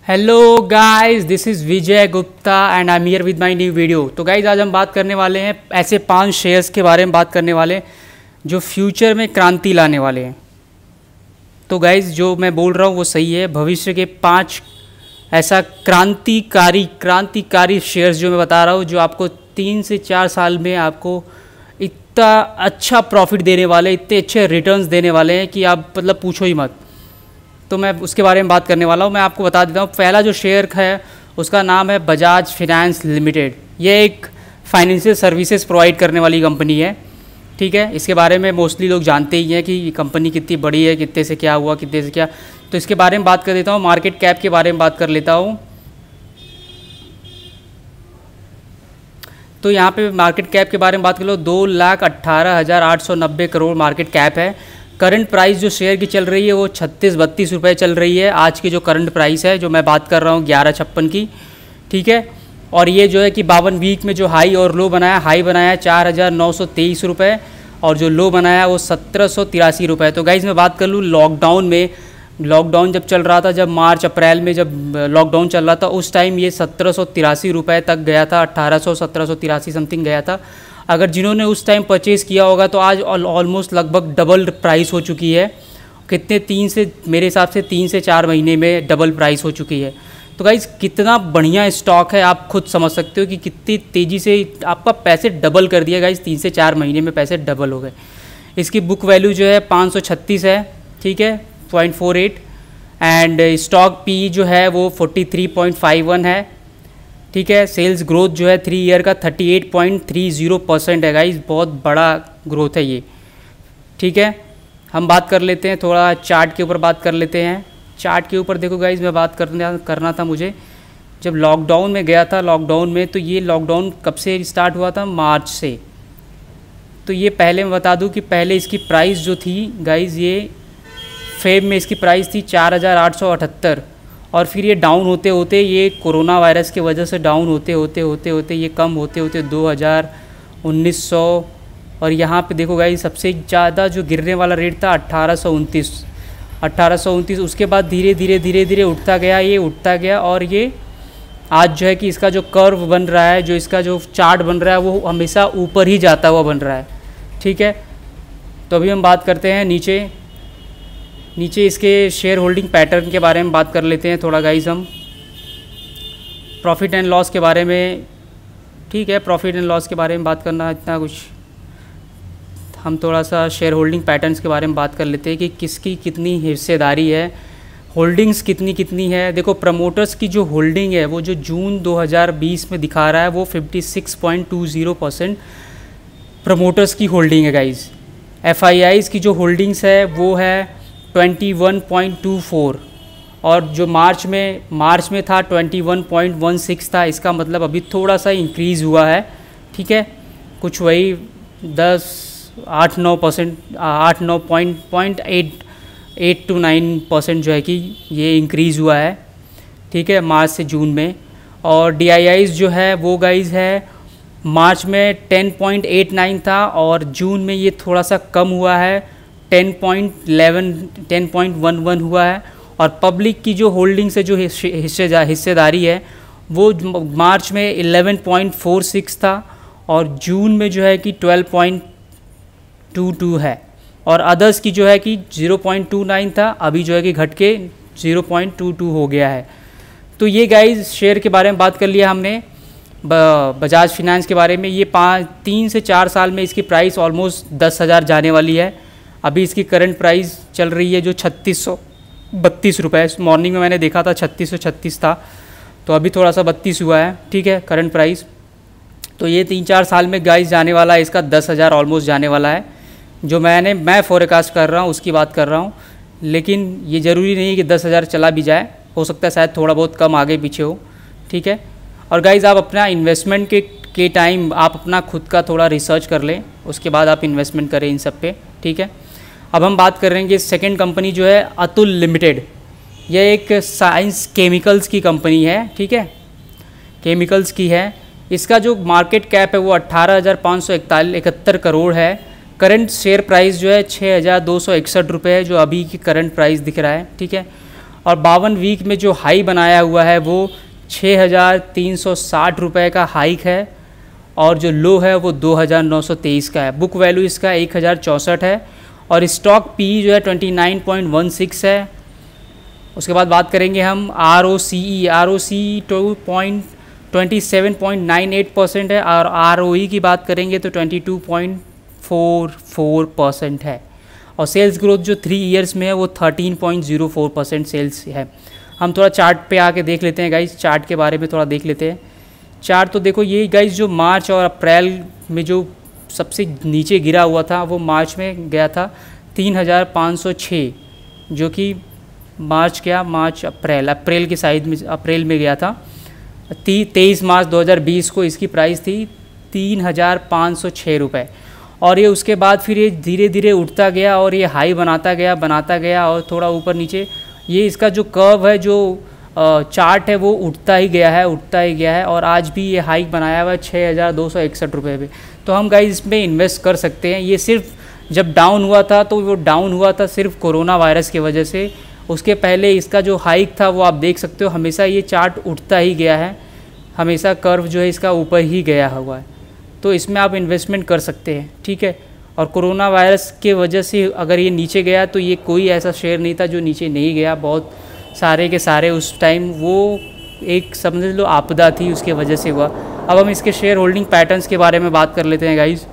Hello guys, this is Vijay Gupta and I am here with my new video. तो guys आज हम बात करने वाले हैं ऐसे 5 शेयर्स के बारे में बात करने वाले हैं जो फ्यूचर में क्रांति लाने वाले हैं। तो गाइस जो मैं बोल रहा हूँ वो सही है। भविष्य के 5 ऐसा क्रांतिकारी शेयर्स जो मैं बता रहा हूँ जो आपको 3 से 4 साल में आपको इतना अच्छा प्रॉफिट देने वाले, इतने अच्छे रिटर्न्स देने वाले हैं कि आप मतलब पूछो ही मत। तो मैं उसके बारे में बात करने वाला हूँ। मैं आपको बता देता हूँ, पहला जो शेयर है उसका नाम है बजाज फाइनेंस लिमिटेड। ये एक फाइनेंशियल सर्विसेज प्रोवाइड करने वाली कंपनी है, ठीक है। इसके बारे में मोस्टली लोग जानते ही हैं कि ये कंपनी कितनी बड़ी है, कितने से क्या हुआ, कितने से क्या। तो इसके बारे में बात कर देता हूँ। मार्केट कैप के बारे में बात कर लेता हूँ। तो यहाँ पे मार्केट कैप के बारे में बात कर लो, 2,18,890 करोड़ मार्केट कैप है। करंट प्राइस जो शेयर की चल रही है वो 36-32 रुपये चल रही है। आज की जो करंट प्राइस है जो मैं बात कर रहा हूँ 11.56 की, ठीक है। और ये जो है कि 52 वीक में जो हाई और लो बनाया, हाई बनाया 4,923 रुपये और जो लो बनाया वो 1,783 रुपये। तो गाइज़ मैं बात कर लूँ लॉकडाउन जब चल रहा था, जब मार्च अप्रैल में जब लॉकडाउन चल रहा था उस टाइम ये 1,783 रुपये तक गया था, 1,800-1,783 समथिंग गया था। अगर जिन्होंने उस टाइम परचेज़ किया होगा तो आज ऑलमोस्ट लगभग डबल प्राइस हो चुकी है। मेरे हिसाब से 3 से 4 महीने में डबल प्राइस हो चुकी है। तो गाइज़ कितना बढ़िया स्टॉक है, आप खुद समझ सकते हो कि कितनी तेज़ी से आपका पैसे डबल कर दिया गाइज़। 3 से 4 महीने में पैसे डबल हो गए। इसकी बुक वैल्यू जो है 536 है, ठीक है, 0.48। एंड स्टॉक पी जो है वो 43.51 है, ठीक है। सेल्स ग्रोथ जो है 3 ईयर का 38.30% है गाइज, बहुत बड़ा ग्रोथ है ये, ठीक है। हम बात कर लेते हैं, थोड़ा चार्ट के ऊपर बात कर लेते हैं। चार्ट के ऊपर देखो गाइज, मैं बात करना था मुझे, जब लॉकडाउन में गया था, लॉकडाउन में तो ये लॉकडाउन कब से स्टार्ट हुआ था? मार्च से। तो ये पहले मैं बता दूं कि पहले इसकी प्राइस जो थी गाइज, ये फेब में इसकी प्राइस थी 4,878 और फिर ये डाउन होते होते, ये कोरोना वायरस की वजह से डाउन होते होते ये कम होते होते 2,1900 और यहाँ पे देखो गाइस सबसे ज़्यादा जो गिरने वाला रेट था 1829। उसके बाद धीरे धीरे उठता गया और ये आज जो है कि इसका जो कर्व बन रहा है, जो इसका जो चार्ट बन रहा है वो हमेशा ऊपर ही जाता हुआ बन रहा है, ठीक है। तो अभी हम बात करते हैं नीचे इसके शेयर होल्डिंग पैटर्न के बारे में बात कर लेते हैं थोड़ा गाइस। हम प्रॉफिट एंड लॉस के बारे में, ठीक है, प्रॉफिट एंड लॉस के बारे में बात करना इतना कुछ, हम थोड़ा सा शेयर होल्डिंग पैटर्न्स के बारे में बात कर लेते हैं कि किसकी कितनी हिस्सेदारी है, होल्डिंग्स कितनी है। देखो प्रमोटर्स की जो होल्डिंग है वो जो जून 2020 में दिखा रहा है वो 56.20% प्रमोटर्स की होल्डिंग है गाइज। FIIs की जो होल्डिंग्स है वो है 21.24 और जो मार्च में था 21.16 था। इसका मतलब अभी थोड़ा सा इंक्रीज़ हुआ है, ठीक है, कुछ वही 8-9 to 9% जो है कि ये इंक्रीज़ हुआ है, ठीक है, मार्च से जून में। और DIIs जो है वो गाइज है मार्च में 10.89 था और जून में ये थोड़ा सा कम हुआ है, 10.11 हुआ है। और पब्लिक की जो होल्डिंग्स है, जो हिस्सेदारी है वो मार्च में 11.46 था और जून में जो है कि 12.22 है। और अदर्स की जो है कि 0.29 था, अभी जो है कि घट के 0.22 हो गया है। तो ये गाइज शेयर के बारे में बात कर लिया हमने, बजाज फाइनेंस के बारे में। ये 3 से 4 साल में इसकी प्राइस ऑलमोस्ट 10,000 जाने वाली है। अभी इसकी करंट प्राइस चल रही है जो 3,632 रुपये। मॉर्निंग में मैंने देखा था 3,636 था, तो अभी थोड़ा सा 32 हुआ है, ठीक है, करंट प्राइस। तो ये 3-4 साल में गाइस जाने वाला है, इसका 10,000 ऑलमोस्ट जाने वाला है। जो मैं फोरकास्ट कर रहा हूँ उसकी बात कर रहा हूँ, लेकिन ये ज़रूरी नहीं है कि 10,000 चला भी जाए, हो सकता है शायद थोड़ा बहुत कम आगे पीछे हो, ठीक है। और गाइस आप अपना इन्वेस्टमेंट के टाइम आप अपना खुद का थोड़ा रिसर्च कर लें, उसके बाद आप इन्वेस्टमेंट करें इन सब पे, ठीक है। अब हम बात करेंगे सेकंड कंपनी जो है अतुल लिमिटेड। यह एक साइंस केमिकल्स की कंपनी है, ठीक है, केमिकल्स की है। इसका जो मार्केट कैप है वो 18,571 करोड़ है। करंट शेयर प्राइस जो है 6,261 रुपये है, जो अभी की करंट प्राइस दिख रहा है, ठीक है। और 52 वीक में जो हाई बनाया हुआ है वो 6,360 रुपये का हाइक है और जो लो है वो 2,923 का है। बुक वैल्यू इसका 1,064 है और स्टॉक पी जो है 29.16 है। उसके बाद बात करेंगे हम ROCE 27.98% है और ROE की बात करेंगे तो 22.44% है और सेल्स ग्रोथ जो 3 ईयर्स में है वो 13.04% सेल्स है। हम थोड़ा चार्ट पे आके देख लेते हैं गाइज, चार्ट के बारे में थोड़ा देख लेते हैं। चार्ट तो देखो ये गाइज जो मार्च और अप्रैल में जो सबसे नीचे गिरा हुआ था वो मार्च में गया था 3,506, जो कि मार्च अप्रैल की साइड में अप्रैल में गया था। 23 मार्च 2020 को इसकी प्राइस थी 3,506 रुपये और ये उसके बाद फिर ये धीरे धीरे उठता गया और ये हाई बनाता गया और थोड़ा ऊपर नीचे ये इसका जो कर्व है, जो चार्ट है वो उठता ही गया है और आज भी ये हाइक बनाया हुआ है 6,261 रुपये पे। तो हम गाइस इसमें इन्वेस्ट कर सकते हैं। ये सिर्फ जब डाउन हुआ था तो वो डाउन हुआ था सिर्फ कोरोना वायरस की वजह से। उसके पहले इसका जो हाइक था वो आप देख सकते हो, हमेशा ये चार्ट उठता ही गया है, हमेशा कर्व जो है इसका ऊपर ही गया हुआ है। तो इसमें आप इन्वेस्टमेंट कर सकते हैं, ठीक है। और कोरोना वायरस के वजह से अगर ये नीचे गया तो ये कोई ऐसा शेयर नहीं था जो नीचे नहीं गया, बहुत सारे के सारे उस टाइम वो एक समझ लो आपदा थी, उसके वजह से हुआ। अब हम इसके शेयर होल्डिंग पैटर्न्स के बारे में बात कर लेते हैं गाइज।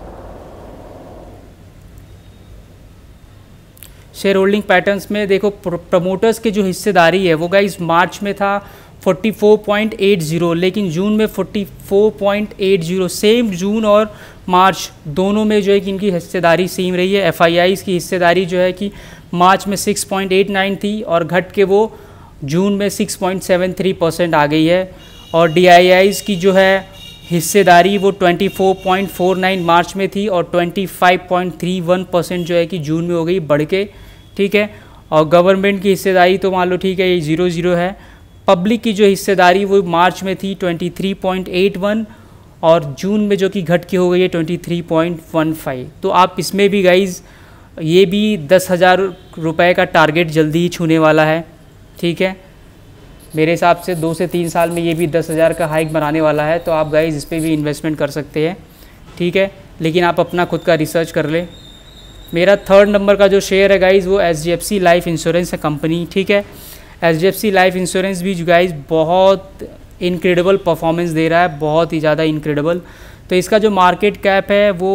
शेयर होल्डिंग पैटर्न्स में देखो प्रमोटर्स के जो हिस्सेदारी है वो गाइज मार्च में था 44.80, लेकिन जून में 44.80। सेम जून और मार्च दोनों में जो है कि इनकी हिस्सेदारी सेम रही है। FIIs की हिस्सेदारी जो है कि मार्च में 6.89 थी और घट के वो जून में 6.73% आ गई है। और DIIs की जो है हिस्सेदारी वो 24.49 मार्च में थी और 25.31% जो है कि जून में हो गई बढ़ के, ठीक है। और गवर्नमेंट की हिस्सेदारी तो मान लो ठीक है ये 0 है। पब्लिक की जो हिस्सेदारी वो मार्च में थी 23.81 और जून में जो कि घट के हो गई है 23.15। तो आप इसमें भी गाइज ये भी 10,000 रुपये का टारगेट जल्दी ही छूने वाला है, ठीक है। मेरे हिसाब से 2 से 3 साल में ये भी 10,000 का हाइक बनाने वाला है। तो आप गाइज इस पर भी इन्वेस्टमेंट कर सकते हैं, ठीक है। लेकिन आप अपना खुद का रिसर्च कर ले। मेरा 3rd नंबर का जो शेयर है गाइज वो HDFC लाइफ इंश्योरेंस है कंपनी, ठीक है। HDFC लाइफ इंश्योरेंस भी गाइज बहुत इनक्रेडिबल परफॉर्मेंस दे रहा है, बहुत ही ज़्यादा इनक्रेडिबल। तो इसका जो मार्केट कैप है वो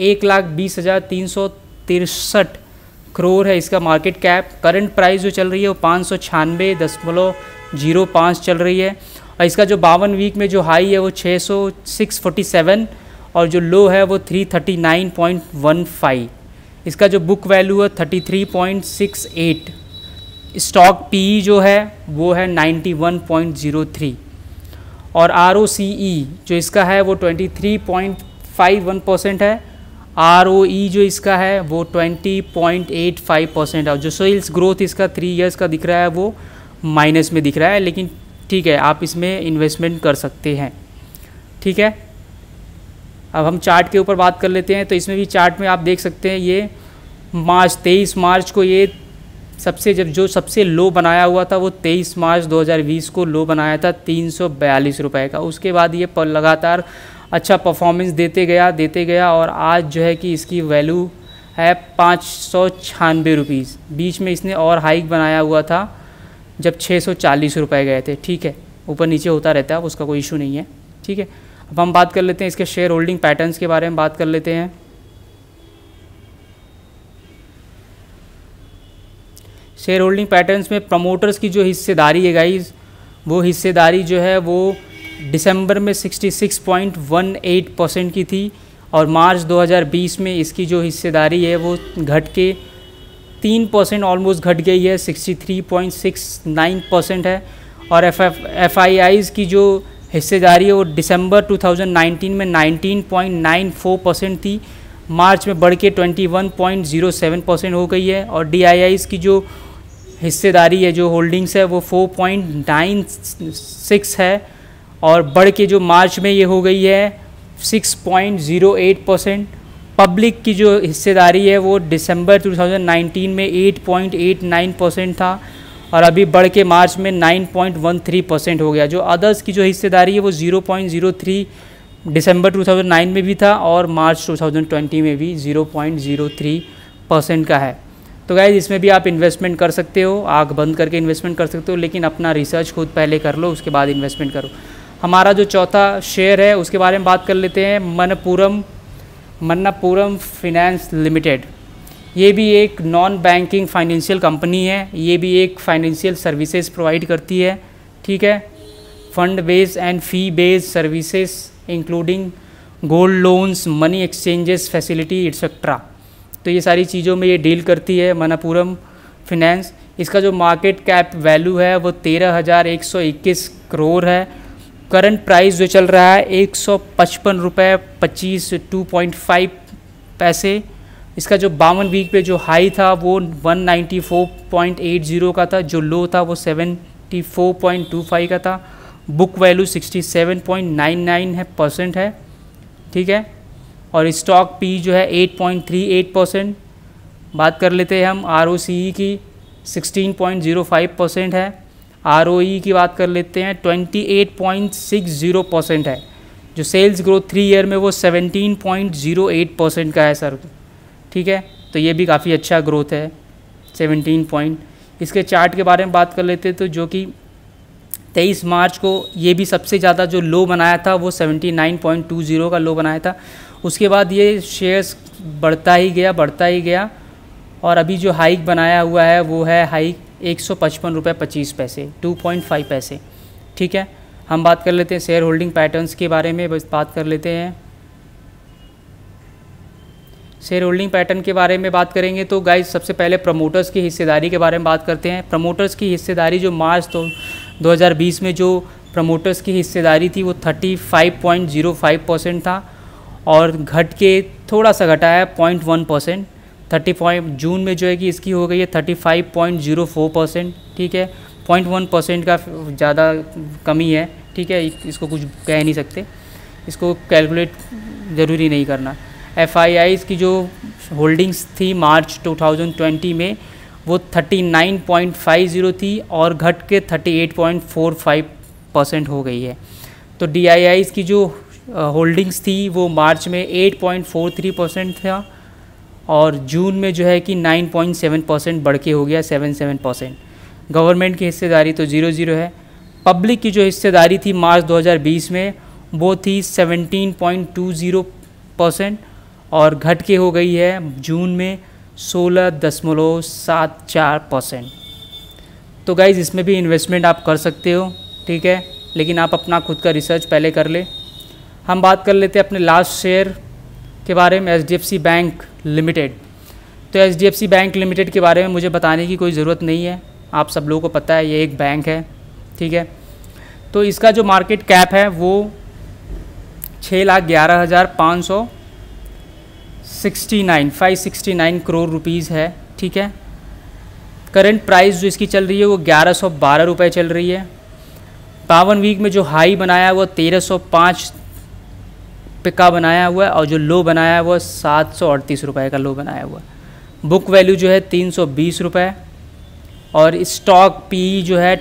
1,20,363 करोड़ है इसका मार्केट कैप। करंट प्राइस जो चल रही है वो 596.05 चल रही है और इसका जो 52 वीक में जो हाई है वो 647 और जो लो है वो 339.15। इसका जो बुक वैल्यू है 33.68। स्टॉक PE जो है वो है 91.03 और ROCE जो इसका है वो 23.51% है। ROE जो इसका है वो 20.85% है। जो सेल्स ग्रोथ इसका 3 ईयर्स का दिख रहा है वो माइनस में दिख रहा है, लेकिन ठीक है आप इसमें इन्वेस्टमेंट कर सकते हैं, ठीक है। अब हम चार्ट के ऊपर बात कर लेते हैं। तो इसमें भी चार्ट में आप देख सकते हैं ये 23 मार्च को ये सबसे लो बनाया हुआ था वो 23 मार्च 2020 को लो बनाया था 342 रुपये का। उसके बाद ये लगातार अच्छा परफॉर्मेंस देते गया और आज जो है कि इसकी वैल्यू है 596 रुपीज़। बीच में इसने और हाइक बनाया हुआ था जब 640 रुपये गए थे, ठीक है। ऊपर नीचे होता रहता है, उसका कोई इशू नहीं है, ठीक है। अब हम बात कर लेते हैं इसके शेयर होल्डिंग पैटर्न्स के बारे में बात कर लेते हैं। शेयर होल्डिंग पैटर्न्स में प्रमोटर्स की जो हिस्सेदारी है गाइज, वो हिस्सेदारी जो है वो दिसंबर में 66.18% की थी और मार्च 2020 में इसकी जो हिस्सेदारी है वो घट के 3% ऑलमोस्ट घट गई है, 63.69% है। और FIIs की जो हिस्सेदारी है वो दिसंबर 2019 में 19.94% थी, मार्च में बढ़ के 21.07% हो गई है। और DIIs की जो हिस्सेदारी है, जो होल्डिंग्स है वो 4.96 है और बढ़ के जो मार्च में ये हो गई है 6.08%। पब्लिक की जो हिस्सेदारी है वो दिसंबर 2019 में 8.89% था और अभी बढ़ के मार्च में 9.13% हो गया। जो अदर्स की जो हिस्सेदारी है वो 0.03 दिसंबर 2009 में भी था और मार्च 2020 में भी 0.03% का है। तो गाइस इसमें भी आप इन्वेस्टमेंट कर सकते हो, आँख बंद करके इन्वेस्टमेंट कर सकते हो, लेकिन अपना रिसर्च खुद पहले कर लो, उसके बाद इन्वेस्टमेंट करो। हमारा जो चौथा शेयर है उसके बारे में बात कर लेते हैं, मनप्पुरम फाइनेंस लिमिटेड। ये भी एक नॉन बैंकिंग फाइनेंशियल कंपनी है, ये भी एक फाइनेंशियल सर्विसेज प्रोवाइड करती है, ठीक है। Fund based and fee based services including gold loans, money exchanges facility etcetera. तो ये सारी चीज़ों में ये डील करती है मनप्पुरम फाइनेंस। इसका जो मार्केट कैप वैल्यू है वो 13,121 करोड़ है। करंट प्राइस जो चल रहा है 155 रुपये 2.5 पैसे। इसका जो 52 वीक पे जो हाई था वो 194.80 का था, जो लो था वो 74.25 का था। बुक वैल्यू 67.99% है, ठीक है। और स्टॉक पी जो है 8.38%। बात कर लेते हैं हम ROCE की, 16.05% है। ROE की बात कर लेते हैं 28.60% है। जो सेल्स ग्रोथ 3 ईयर में वो 17.08% का है सर, ठीक है। तो ये भी काफ़ी अच्छा ग्रोथ है 17 इसके चार्ट के बारे में बात कर लेते हैं तो जो कि 23 मार्च को ये भी सबसे ज़्यादा जो लो बनाया था वो 79.20 का लो बनाया था। उसके बाद ये शेयर्स बढ़ता ही गया और अभी जो हाइक बनाया हुआ है वो है हाइक 155 रुपये 25 पैसे, 2.5 पैसे, ठीक है। हम बात कर लेते हैं शेयर होल्डिंग पैटर्न्स के बारे में, बस बात कर लेते हैं। शेयर होल्डिंग पैटर्न के बारे में बात करेंगे तो गाइस सबसे पहले प्रमोटर्स की हिस्सेदारी के बारे में बात करते हैं। प्रमोटर्स की हिस्सेदारी जो मार्च 2020 में जो प्रमोटर्स की हिस्सेदारी थी वो 35.05% था और घट के थोड़ा सा घटा है 0.1%। 30 जून में जो है कि इसकी हो गई है 35.04%, ठीक है। 0.1% का ज़्यादा कमी है, ठीक है। इसको कुछ कह नहीं सकते, इसको कैलकुलेट ज़रूरी नहीं करना। FIIs की जो होल्डिंग्स थी मार्च 2020 में वो 39.50 थी और घट के 38.45% हो गई है। तो DIIs की जो होल्डिंग्स थी वो मार्च में 8.43% था और जून में जो है कि 9.7% बढ़ के हो गया 77%। गवर्नमेंट की हिस्सेदारी तो 0 है। पब्लिक की जो हिस्सेदारी थी मार्च 2020 में वो थी 17.20% और घट के हो गई है जून में 16.74%। तो गाइज़ इसमें भी इन्वेस्टमेंट आप कर सकते हो, ठीक है, लेकिन आप अपना खुद का रिसर्च पहले कर ले। हम बात कर लेते हैं अपने लास्ट शेयर के बारे में, HDFC बैंक लिमिटेड। तो HDFC बैंक लिमिटेड के बारे में मुझे बताने की कोई ज़रूरत नहीं है, आप सब लोगों को पता है ये एक बैंक है, ठीक है। तो इसका जो मार्केट कैप है वो 6,11,569 करोड़ रुपीज़ है, ठीक है। करंट प्राइस जो इसकी चल रही है वो 1112 रुपये चल रही है। 52 वीक में जो हाई बनाया हुआ 1305 का बनाया हुआ है और जो लो बनाया है वो 738 रुपये का लो बनाया हुआ है। बुक वैल्यू जो है 320 रुपये और स्टॉक पी जो है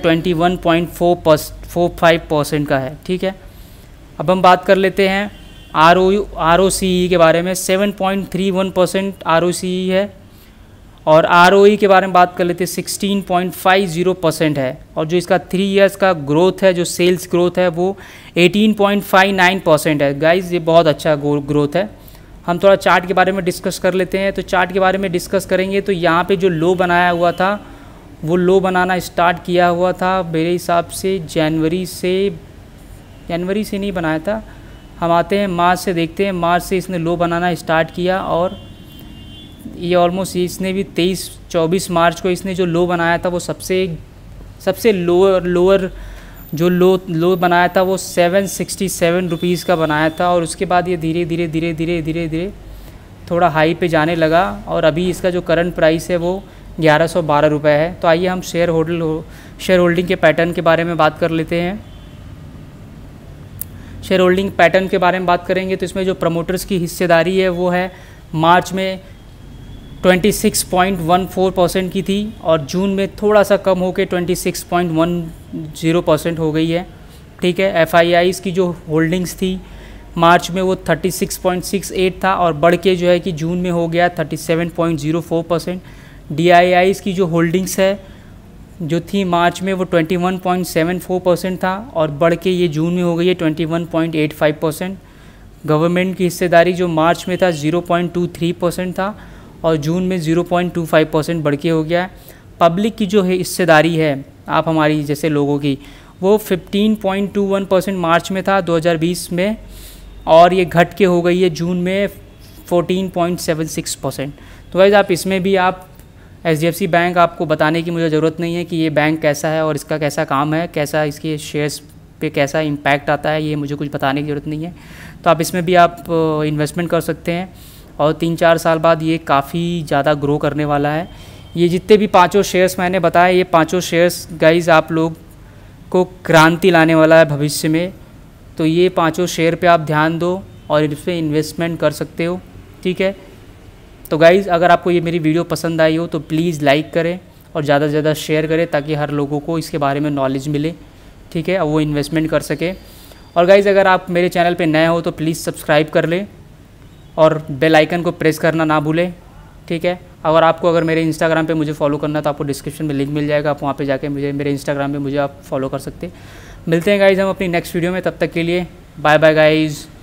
21.45% का है, ठीक है। अब हम बात कर लेते हैं ROCE के बारे में। 7.31% ROCE है और ROE के बारे में बात कर लेते हैं 16.50% है और जो इसका 3 इयर्स का ग्रोथ है, जो सेल्स ग्रोथ है वो 18.59% है। गाइज़ ये बहुत अच्छा ग्रोथ है। हम थोड़ा चार्ट के बारे में डिस्कस कर लेते हैं। तो चार्ट के बारे में डिस्कस करेंगे तो यहाँ पे जो लो बनाया हुआ था वो लो बनाना स्टार्ट किया हुआ था मेरे हिसाब से जनवरी से नहीं बनाया था। हम आते हैं मार्च से, देखते हैं मार्च से इसने लो बनाना स्टार्ट किया और ये ऑलमोस्ट इसने भी 23-24 मार्च को इसने जो लो बनाया था वो सबसे लोअर जो लो बनाया था वो 767 रुपीज़ का बनाया था और उसके बाद ये धीरे धीरे थोड़ा हाई पे जाने लगा और अभी इसका जो करंट प्राइस है वो 1112 रुपये है। तो आइए हम शेयर होल्डिंग के पैटर्न के बारे में बात कर लेते हैं। शेयर होल्डिंग पैटर्न के बारे में बात करेंगे तो इसमें जो प्रमोटर्स की हिस्सेदारी है वो है मार्च में 26.14% की थी और जून में थोड़ा सा कम होकर 26.10% हो गई है। ठीक है, FIIs की जो होल्डिंग्स थी मार्च में वो 36.68 था और बढ़ के जो है कि जून में हो गया 37.04%। DIIs की जो होल्डिंग्स है जो थी मार्च में वो 21.74% था और बढ़ के ये जून में हो गई है 21.85%। गवर्नमेंट की हिस्सेदारी जो मार्च में था 0.23% था और जून में 0.25% बढ़ के हो गया है। पब्लिक की जो है हिस्सेदारी है आप हमारी जैसे लोगों की वो 15.21% मार्च में था 2020 में और ये घट के हो गई है जून में 14.76%। तो गाइस आप इसमें भी आप HDFC बैंक आपको बताने की मुझे ज़रूरत नहीं है कि ये बैंक कैसा है और इसका कैसा काम है, कैसा इसके शेयर्स पे कैसा इम्पैक्ट आता है, ये मुझे कुछ बताने की ज़रूरत नहीं है। तो आप इसमें भी आप इन्वेस्टमेंट कर सकते हैं और 3-4 साल बाद ये काफ़ी ज़्यादा ग्रो करने वाला है। ये जितने भी 5 शेयर्स मैंने बताए ये 5 शेयर्स गाइस आप लोग को क्रांति लाने वाला है भविष्य में। तो ये 5 शेयर पे आप ध्यान दो और इस पर इन्वेस्टमेंट कर सकते हो। ठीक है, तो गाइज़ अगर आपको ये मेरी वीडियो पसंद आई हो तो प्लीज़ लाइक करें और ज़्यादा से ज़्यादा शेयर करें ताकि हर लोगों को इसके बारे में नॉलेज मिले। ठीक है, और वो इन्वेस्टमेंट कर सके। और गाइज़ अगर आप मेरे चैनल पे नए हो तो प्लीज़ सब्सक्राइब कर लें और बेल आइकन को प्रेस करना ना भूलें। ठीक है, अगर मेरे इंस्टाग्राम पे मुझे फॉलो करना तो आपको डिस्क्रिप्शन में लिंक मिल जाएगा, आप वहाँ पे जाके मेरे इंस्टाग्राम पे मुझे आप फॉलो कर सकते हैं। मिलते हैं गाइज़ हम अपनी नेक्स्ट वीडियो में, तब तक के लिए बाय बाय गाइज़।